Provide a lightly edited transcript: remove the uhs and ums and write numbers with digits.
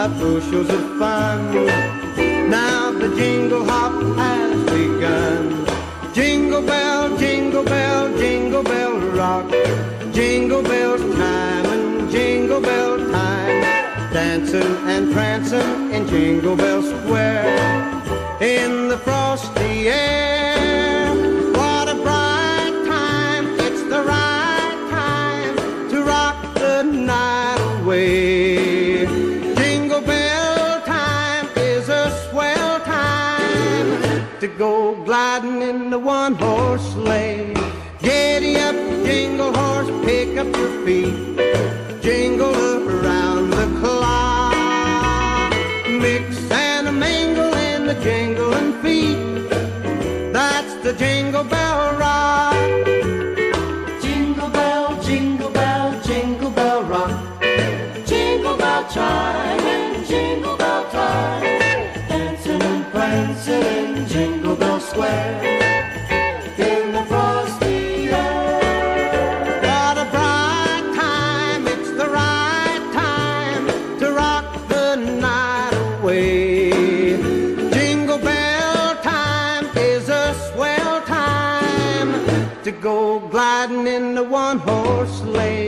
bushels of fun. Now the jingle hop has begun. Jingle bell, jingle bell, jingle bell rock. Jingle bells time and jingle bell time. Dancing and prancing in Jingle Bell Square. In the frosty air, what a bright time. It's the right time to rock the night away. Jingle bell time is a swell time to go gliding in the one-horse sleigh. Giddy up, jingle horse, pick up your feet. Jingle around the clock. Mix and a mingle in the jingling feet. That's the Jingle Bell Rock. Jingle bell, jingle bell, jingle bell rock. Jingle bell chime and jingle bell time. Dancing and prancing in Jingle Bell Square. In the frosty air. What a bright time, it's the right time to rock the night away. Jingle bell time is a swell time to go gliding in the one-horse sleigh.